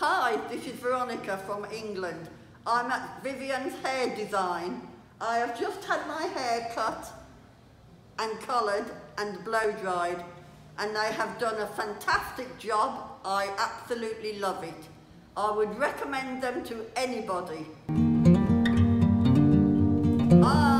Hi, this is Veronica from England. I'm at Vivian's Hair Design. I have just had my hair cut and coloured and blow dried, and they have done a fantastic job. I absolutely love it. I would recommend them to anybody. Bye.